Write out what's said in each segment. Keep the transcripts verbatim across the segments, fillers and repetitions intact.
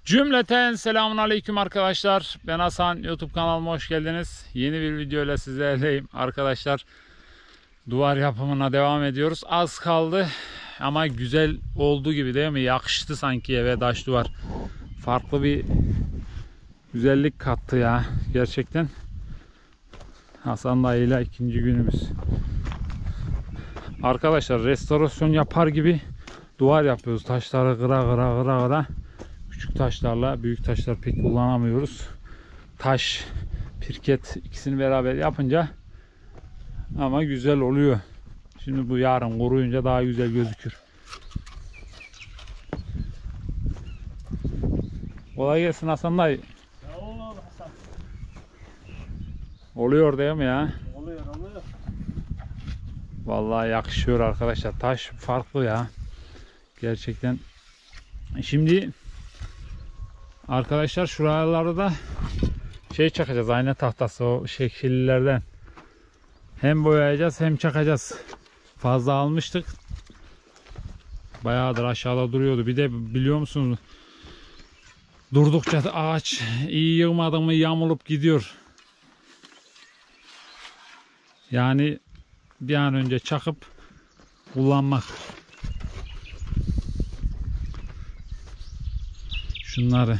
Cümleten selamun aleyküm arkadaşlar. Ben Hasan, YouTube kanalıma hoş geldiniz. Yeni bir video ile sizlerleyim arkadaşlar. Duvar yapımına devam ediyoruz. Az kaldı ama güzel oldu gibi değil mi? Yakıştı sanki eve taş duvar. Farklı bir güzellik kattı ya gerçekten. Hasan dayıyla ikinci günümüz. Arkadaşlar restorasyon yapar gibi duvar yapıyoruz. Taşları kıra kıra kıra kıra. Küçük taşlarla büyük taşlar pek kullanamıyoruz. Taş, pirket ikisini beraber yapınca ama güzel oluyor. Şimdi bu yarın kuruyunca daha güzel gözükür. Kolay gelsin Hasan dayı. Oluyor değil mi ya? Oluyor oluyor. Vallahi yakışıyor arkadaşlar. Taş farklı ya. Gerçekten. Şimdi arkadaşlar şuralarda da şey çakacağız, ayna tahtası, o şekillerden. Hem boyayacağız hem çakacağız. Fazla almıştık. Bayağıdır aşağıda duruyordu. Bir de biliyor musunuz? Durdukça ağaç iyi yığmadı mı yamulup gidiyor. Yani bir an önce çakıp kullanmak. Şunları.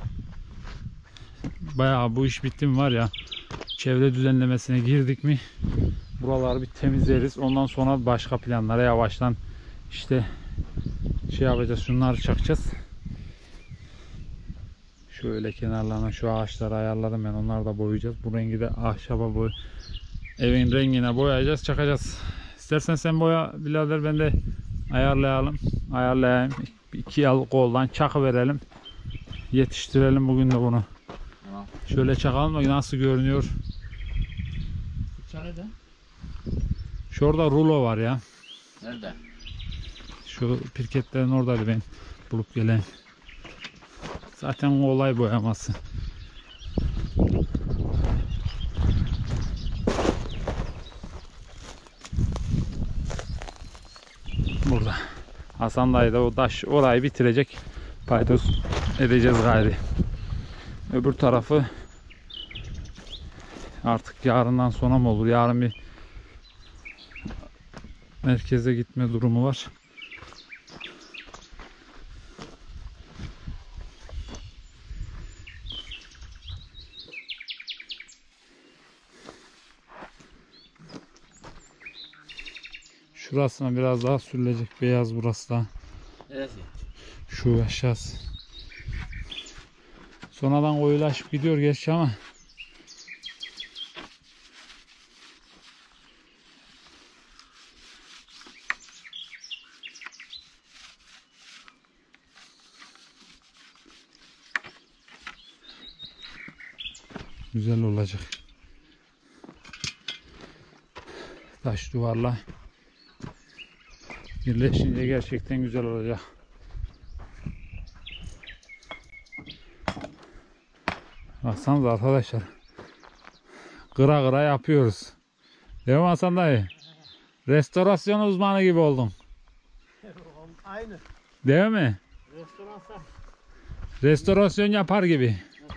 Bayağı bu iş bitti mi var ya, çevre düzenlemesine girdik mi buraları bir temizleriz. Ondan sonra başka planlara yavaştan işte şey yapacağız, şunları çakacağız. Şöyle kenarlarına şu ağaçları ayarladım ben, onları da boyayacağız. Bu rengi de ahşaba boy, evin rengine boyayacağız, çakacağız. İstersen sen boya birader, ben de ayarlayalım ayarlayayım iki al koldan çakı verelim, yetiştirelim bugün de bunu. Tamam. Şöyle çakalım da nasıl görünüyor. Nerede? Şurada rulo var ya. Nerede? Şu pirketlerin oradaydı ben bulup gelen. Zaten olay boyaması. Burada. Hasan dayı da o taş orayı bitirecek. Paydos edeceğiz gayri. Öbür tarafı artık yarından sonra mı olur? Yarın bir merkeze gitme durumu var. Şurasına biraz daha sürülecek, beyaz burası da. Neresi? Şu aşağısı. Sonradan koyulaşıp gidiyor gerçi ama güzel olacak. Taş duvarla birleşince gerçekten güzel olacak. Baksanıza arkadaşlar. Kıra kıra yapıyoruz. Değil mi Hasan dayı? Restorasyon uzmanı gibi oldun. Aynı. Değil mi? Restoransa. Restorasyon yapar gibi.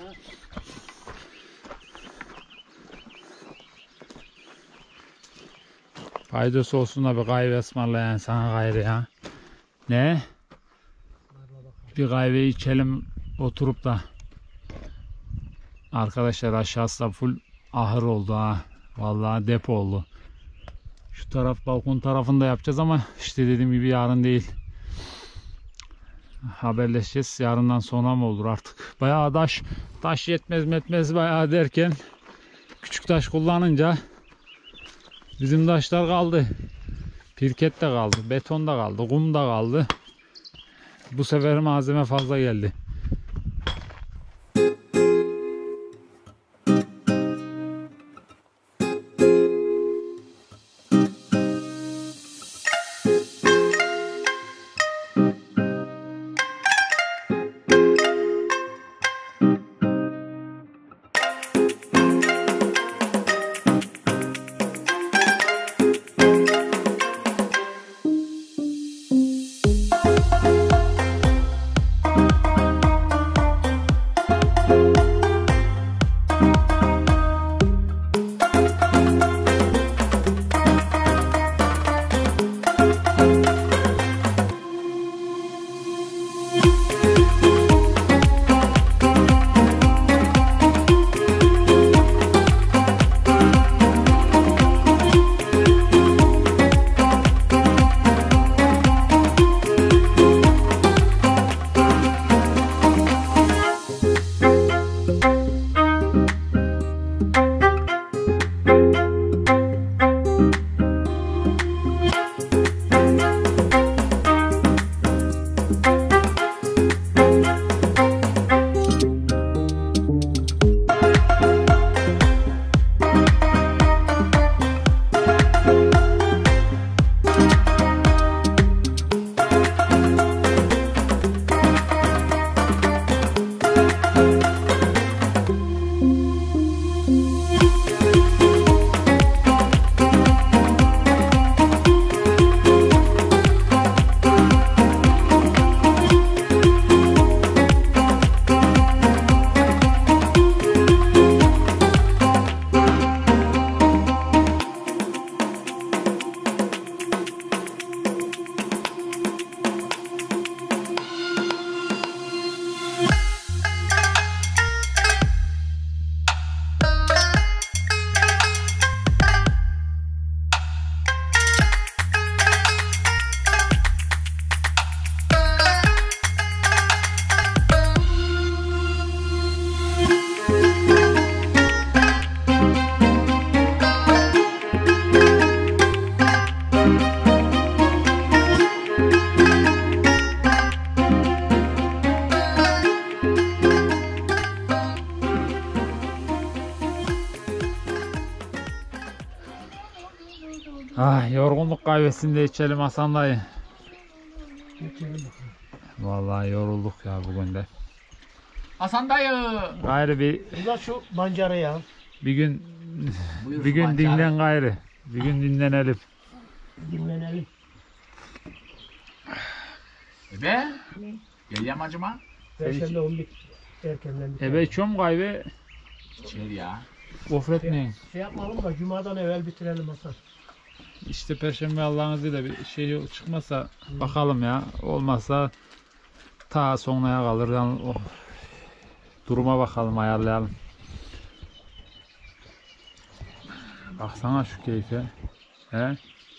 Faydası olsun da bir kahve ısmarlayan sana gayrı ya. Ne? Bir kahve içelim oturup da. Arkadaşlar aşağısı da full ahır oldu ha. Vallahi depo oldu. Şu taraf balkon tarafında yapacağız ama işte dediğim gibi yarın değil. Haberleşeceğiz. Yarından sonra mı olur artık. Bayağı taş, taş yetmez metmez bayağı derken küçük taş kullanınca bizim taşlar kaldı. Pirket de kaldı. Beton da kaldı. Kum da kaldı. Bu sefer malzeme fazla geldi. Ah, yorgunluk kahvesini de içelim Hasan dayı. Geçelim bakalım. Vallahi yorulduk ya bugün de. Hasan dayı. Gayrı bir Bu da şu bancara ya. bir gün Buyur bir gün Mancar. dinlen gayrı. Bir gün dinlenelim. Dinlenelim. Ebe. Gel yamacıma. Perşembe on bir erkenden biter. Ebe çom kahve İçer ya. gofret ne? Şey yapmalım da cumadan evvel bitirelim Hasan. İşte perşembe Allah'ın izniyle bir şey çıkmasa bakalım ya. Olmazsa ta sonraya kalır. Yani, oh. Duruma bakalım, ayarlayalım. Baksana şu keyfe. He? Ha,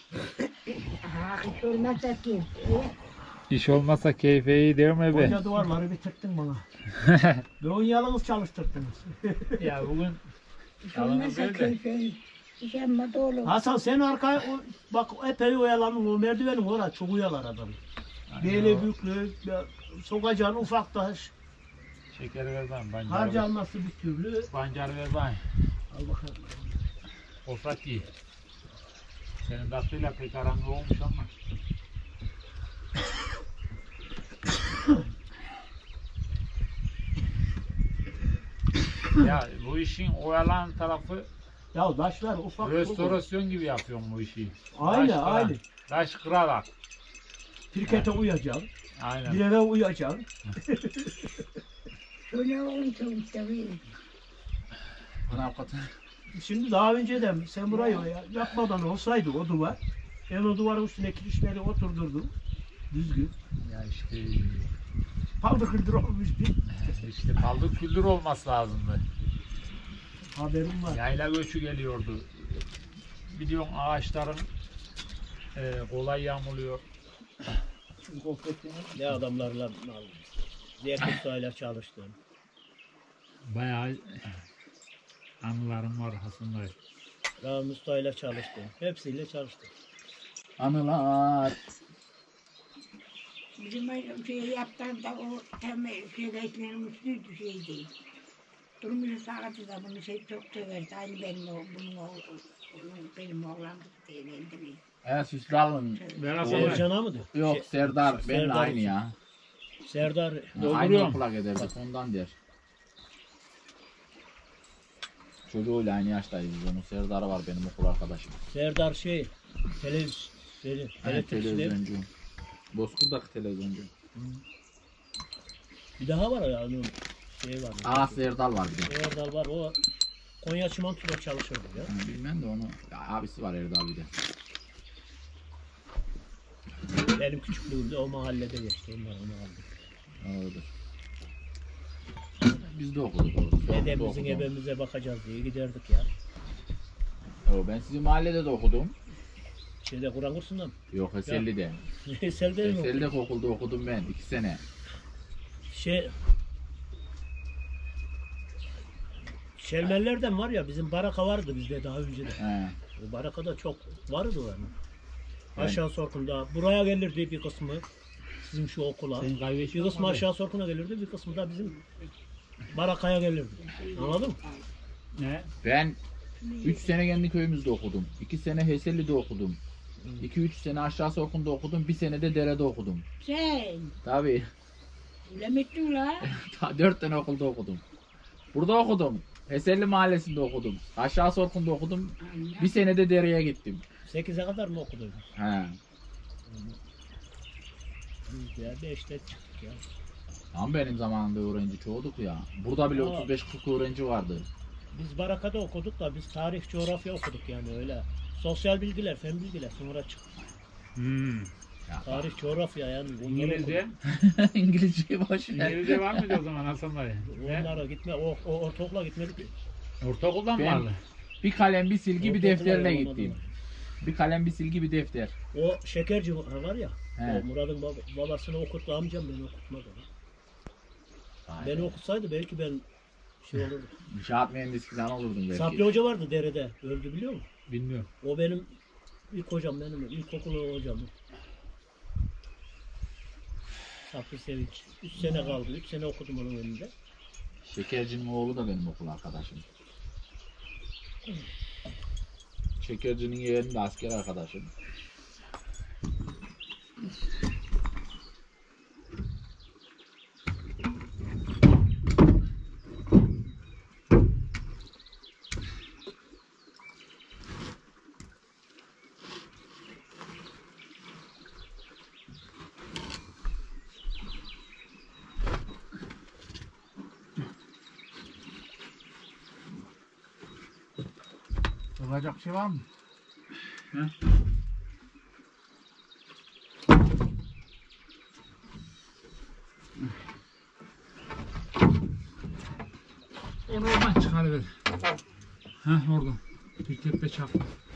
iş olmazsa kim? İş olmazsa keyfe iyi değil mi be? Koca duvarları bitirdin bana. Ve onu yalnız çalıştırdınız. Ya bugün İş Yalan olmazsa değil de. kimse iş yapma da olur. Hasan sen arkaya o- bak epey oyalandın o merdivenin orası çok uyalar adam. Böyle büyüklüğü ya, sokacağın ufak taş. şekeri ver bana. Bancarı ver. Harcanması bir türlü. Bancarı ver bana. Al bakalım. Gofret iyi. Senin tatlıyla pek aran olmuş ama. Ya bu işin oyalan tarafı Ya taşlar ufak. restorasyon gibi yapıyorum bu işi. Aynı Taş kıran. aynı. Taş kırarak. Pirkete uyacaksın. Aynen. Bir eve uyacaksın. Şöyle olursa işte bir. Bana avukatı. Şimdi daha önceden sen burayı ya- yapmadan olsaydı o duvar. Ben o duvarın üstüne kirişleri oturdurdum. Düzgün. Ya işte Paldır kıldır olmuş bir işte paldır küldür olması lazımdı. haberim var. Yayla göçü geliyordu. Biliyorsun ağaçların e, kolay yağmurluyor. Ne adamlarla Ziyet Usta'yla çalıştım. Bayağı anılarım var Hasan dayı. Rahmi Usta'yla çalıştım. Hepsiyle çalıştım. Anılar. Bizim öyle şey yaptığında o temel şeylerin üstüydü şey değil. Durmuş saati da bunu şey çok severdi. Aynı benim o, bunun o, onun benim oğlandık diye neydi. Evet Süsral'ın. Ben Hasan dayı. Ercan'a mı diyor? Yok Şey, Serdar. Benimle Serdar aynı için. ya. Serdar Dolduruyorum. Aynı okula giderdik ondan der. Çocuğuyla aynı yaştayız biz onun. Serdar var benim okul arkadaşım. Serdar şey televizyon şey, Evet, televizyoncu. televizyoncu. Bozkurt'taki televizyoncu. Bir daha var ya onun şey var. Aa Serdal var bir de. Serdar var o Konya Çimento'da çalışırdı ya. Ha, bilmem de onu. Ya, abisi var Erdal bir de. Benim küçüklüğümde o mahallede geçti. Onlar onu aldı. Doğrudur. Biz de okuduk orada. Dedemizin Okuduk. ebemize bakacağız diye giderdik ya. Oo, ben sizin mahallede de okudum. Şeyde Kur'an kursundan. Yok Eselli'de. Esel'de mi? Eselli'de okulda okudum ben iki sene. Şey Şelmellerden var ya bizim baraka vardı bizde daha önce de. He. O barakada çok vardı o yani. Ben- Aşağı Sorkun'da. Buraya gelirdi bir kısmı. Sizin şu okula. Senin kahve Bir içiyor kısmı aşağı Sorkun'a gelirdi, bir kısmı da bizim barakaya gelirdi. Anladın mı? Ne? Ben üç sene kendi köyümüzde okudum. iki sene Heselli'de okudum. iki üç sene aşağı Sorkun'da okudum. Bir sene de derede okudum. Sen Tabii. öyle mi ettin la? dört tane okulda okudum. Burada okudum. Heselli mahallesinde okudum. Aşağı Sorkun'da okudum. Bir sene de dereye gittim. sekize kadar mı okudun? He. Biz de beşte çıktık ya. Ama benim zamanımda öğrenci çoğuduk ya. Burada bile Aa. otuz beş kırk öğrenci vardı. Biz barakada okuduk da biz tarih, coğrafya okuduk yani öyle. Sosyal bilgiler, fen bilgiler sonra çıktı. Hmm. Ya, Tarih, coğrafya yani. bunları İngilizce. İngilizceyi boş ver. İngilizce var mıydı o zaman Hasan dayı? okuduk. Ne? Onlara gitme, o, o ortaokula gitmedik ki. Ortaokuldan mı Ben- vardı? Bir kalem bir silgi bir Ortaokula defterle yollamadılar. gittim. Bir kalem bir silgi bir defter. O şekerci var ya, He. o Murat'ın bab- babasını okuttu amcam, beni okutmadı. Vay Beni be. okutsaydı belki ben şey olurdum. İnşaat mühendisi falan olurdum belki. Sabri Hoca vardı derede, öldü biliyor musun? Bilmiyorum. O benim ilk hocam, benim ilkokul hocam. Sabri Sevinç. Üç sene kaldı, üç sene okudum onun önünde. Şekercinin oğlu da benim okul arkadaşım. Şekercinin yeğeni de asker arkadaşım. Olacak şey var mı? He? Onu oradan çıkarıver. Heh oradan. Pirketle çak.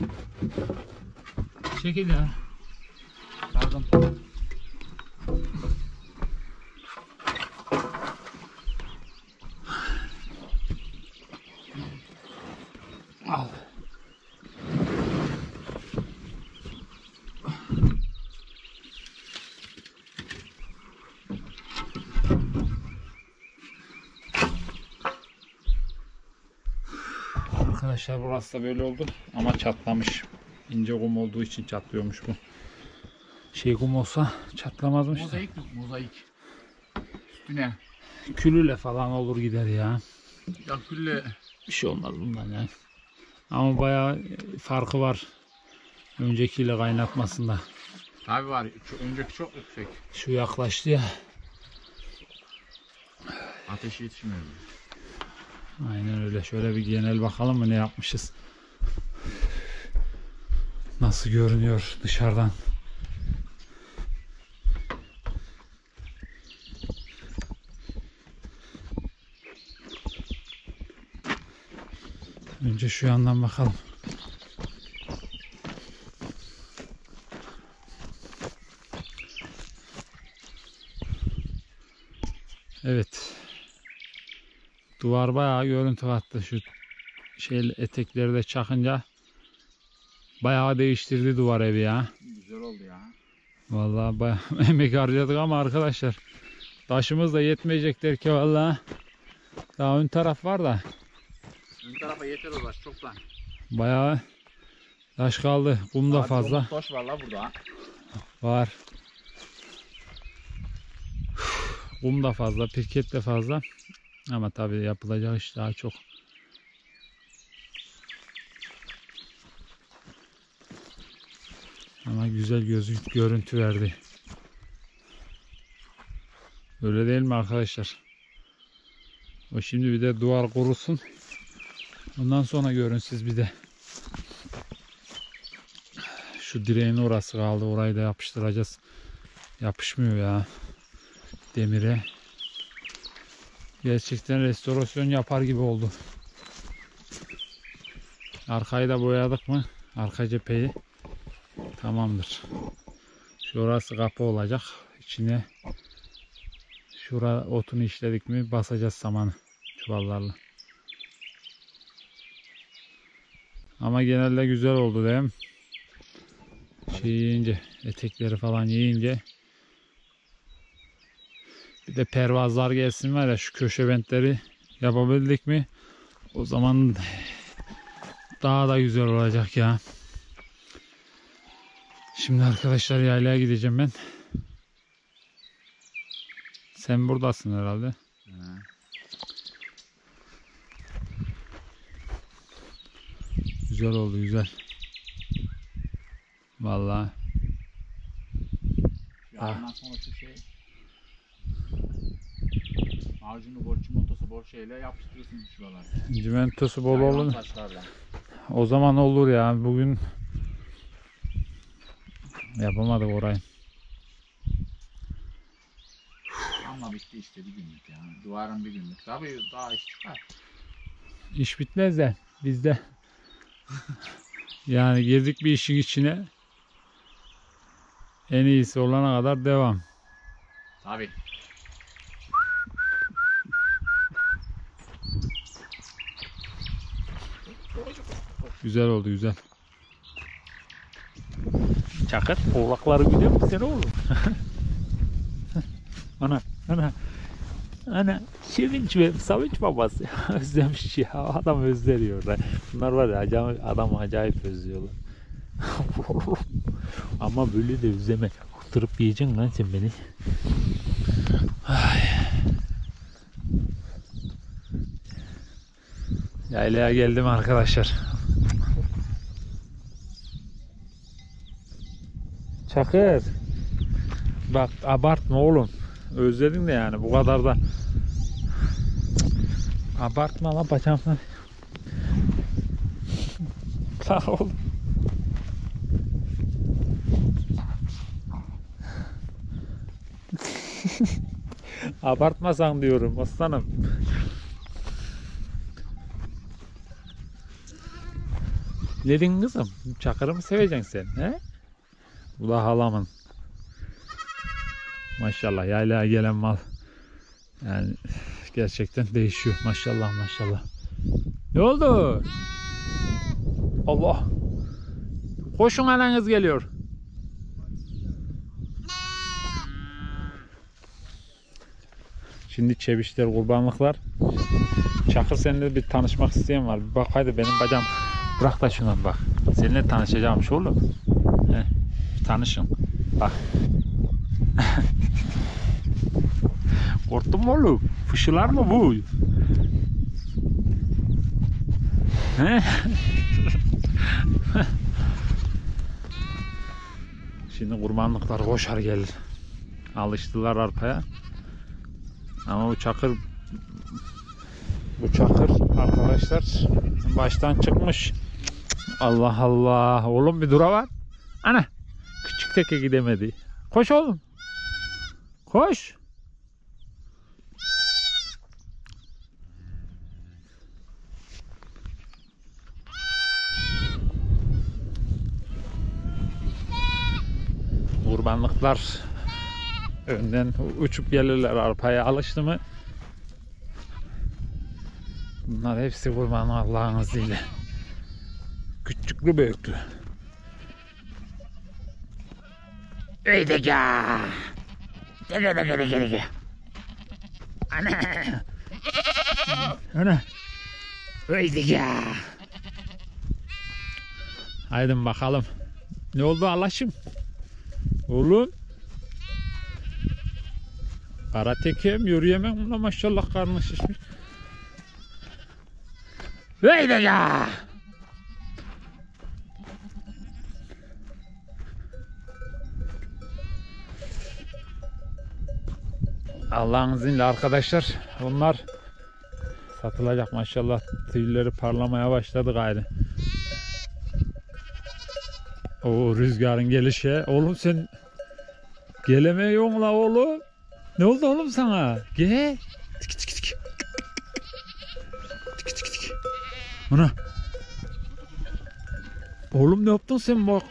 Çekil ya. Pardon. Al. Arkadaşlar burası da böyle oldu ama çatlamış. İnce kum olduğu için çatlıyormuş bu. Şey kum olsa çatlamazmış da. Mozaik mi? Mozaik. Üstüne. Külüyle falan olur gider ya. Ya külle. Bir şey olmaz bundan yani. Ama bayağı farkı var. Öncekiyle kaynatmasında. Tabi var. Şu önceki çok yüksek. Şu yaklaştı ya. Ateşi yetişmiyor. Aynen öyle. Şöyle bir genel bakalım mı ne yapmışız. Nasıl görünüyor dışarıdan. Önce şu yandan bakalım. Evet. Duvar bayağı görüntü attı. Şu şey etekleri de çakınca bayağı değiştirdi duvar evi ya. Güzel oldu ya. Vallahi bayağı emek harcadık ama arkadaşlar taşımız da yetmeyecekler ki vallahi. Daha ön taraf var da Ön tarafa yeter o taş çoktan. bayağı taş kaldı. Kum da Abi, fazla taş var la burada. var. Kum da fazla, pirket de fazla. Ama tabii yapılacak iş daha çok. Ama güzel gözü görüntü verdi. Öyle değil mi arkadaşlar? O şimdi bir de duvar kurusun. Ondan sonra görün siz bir de. Şu direğin orası kaldı. Orayı da yapıştıracağız. Yapışmıyor ya. Demire. Gerçekten restorasyon yapar gibi oldu. Arkayı da boyadık mı? Arka cepheyi. Tamamdır. Şurası kapı olacak. İçine şura otunu işledik mi basacağız samanı çuvallarla. Ama genelde güzel oldu değil mi? Şey yiyince, etekleri falan yiyince. Bir de pervazlar gelsin var ya, şu köşe bentleri yapabildik mi? O zaman daha da güzel olacak ya. Şimdi arkadaşlar yaylaya gideceğim ben. Sen buradasın herhalde. He. Güzel oldu, güzel. Vallahi. Yarından sonra şu şey macunu bol, çimentosu bol şeyle yapıştırırsın şuralar. Cimentosu bol Yayvan olur. taşlarla. O zaman olur ya. Bugün yapamadık orayı. Ama bitti işte bir günlük ya. Duvarın bir günlük. Tabii daha iş çıkar. İş bitmez de bizde. Yani girdik bir işin içine. En iyisi olana kadar devam. Tabii. Güzel oldu, güzel. Çakır, oğlakları biliyor musun sen oğlum? Ana, ana. Ana Sevinç ve Savinç babası. Özlemiş ya. Adam özleniyor. Bunlar var ya acayip, adam acayip özlüyorlar. Ama böyle de özleme. Oturup yiyeceksin lan sen beni. Ay. Yaylaya geldim arkadaşlar. Çakır. Bak abartma oğlum. Özledin de yani bu kadar da. Abartma lan bacağımdan. Lan oğlum. Abartmasan diyorum aslanım. Ne dedin kızım? Çakır'ı mı seveceksin sen? He? Bu da halamın. Maşallah yaylaya gelen mal. Yani gerçekten değişiyor. Maşallah maşallah. Ne oldu? Allah. Koşun ananız geliyor. Şimdi çevişler, kurbanlıklar. Çakır seninle bir tanışmak isteyen var. Bir bak hadi benim bacağım. Bırak da şuna bak. Seninle tanışacağımmış oğlum. Heh, tanışın. Bak. Korktun mu oğlum? Fışılar mı bu? He? Şimdi kurbanlıklar koşar gelir. Alıştılar arpaya. Ama bu çakır bu çakır arkadaşlar baştan çıkmış. Allah Allah. Oğlum bir dura var. Ana. Küçük teke gidemedi. Koş oğlum. Koş. Kurbanlıklar önden uçup gelirler arpaya alıştı mı? Bunlar hepsi kurban Allah'ın izniyle. Küçüklü büyüklü. Öyle ya. Gel gel gel gel gel. Ana. Ana. Öyle ya. Haydi bakalım. Ne oldu Allah'ım? Oğlum. Kara tekem yürüyemem buna maşallah karnı şişmiş. Öyle ya. Allah'ın izniyle arkadaşlar bunlar satılacak maşallah, tüyleri parlamaya başladı gayrı. O rüzgarın gelişi. Oğlum sen gelemiyorsun la oğlum. Ne oldu oğlum sana? Gel. Tiki tiki tiki. Tiki tiki tiki. Ana. Oğlum ne yaptın sen bak.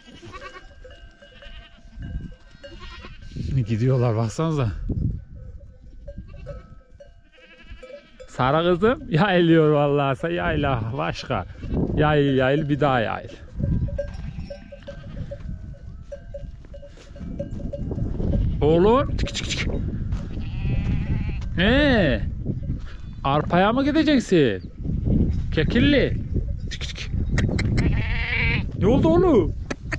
Gidiyorlar baksanıza. Sarı kızım yayılıyor vallahi. Yayla başka. Yayıl yayıl bir daha yayıl. Oğlum. Tiki tiki tiki. He. Arpaya mı gideceksin? Kekilli. Tiki tiki. Ne oldu oğlum?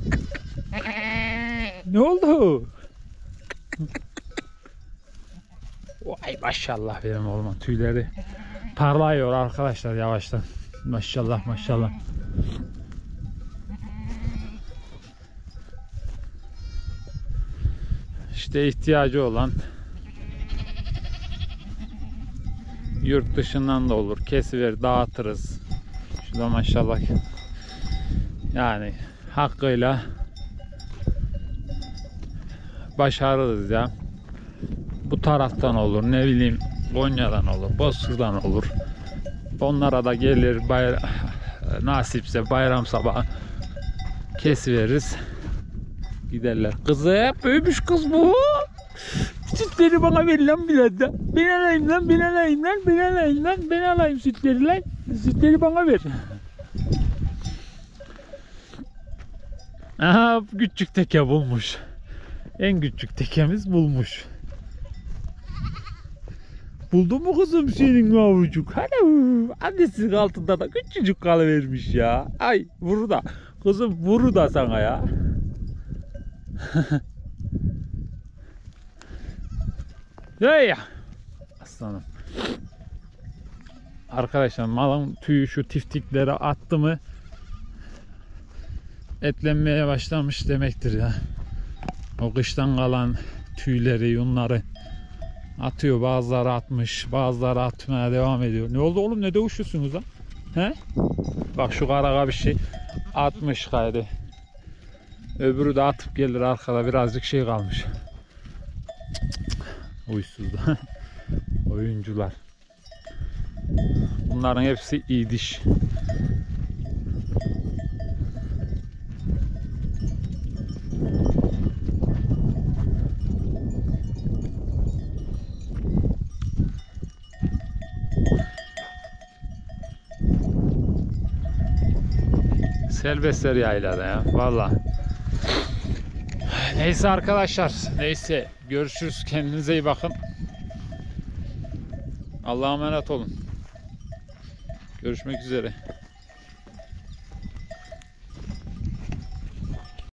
Ne oldu? Vay maşallah benim oğlum, tüyleri parlıyor arkadaşlar yavaştan. Maşallah maşallah. İşte ihtiyacı olan yurt dışından da olur. Kesiver dağıtırız. Şurada maşallah. Yani hakkıyla başarırız ya. Bu taraftan olur, ne bileyim Konya'dan olur, Bozkır'dan olur. Onlara da gelir bayram, nasipse bayram sabahı kesiveririz. Giderler. Kızım büyümüş kız bu. Sütleri bana ver lan biraz da. Ben alayım lan, ben alayım lan, ben alayım lan, ben alayım sütleri lan. Sütleri bana ver. Aha küçük teke bulmuş. En küçük tekemiz bulmuş. buldun mu kızım senin yavrucuk? Hani annesinin altında da küçücük kalıvermiş ya. Ay vuru da. Kızım vuru da sana ya. Ya ya. Aslanım. Arkadaşlar malın tüyü şu tiftiklere attı mı etlenmeye başlamış demektir ya. O kıştan kalan tüyleri, yunları atıyor. Bazıları atmış, bazıları atmaya devam ediyor. Ne oldu oğlum, ne dövüşüyorsunuz lan? He? Bak şu karaga bir şey atmış kaydı. Öbürü de atıp gelir, arkada birazcık şey kalmış. Uysuzlar. Oyuncular. Bunların hepsi iyi diş. Serbestler yaylada ya valla. Neyse arkadaşlar, neyse görüşürüz, kendinize iyi bakın. Allah'a emanet olun. Görüşmek üzere.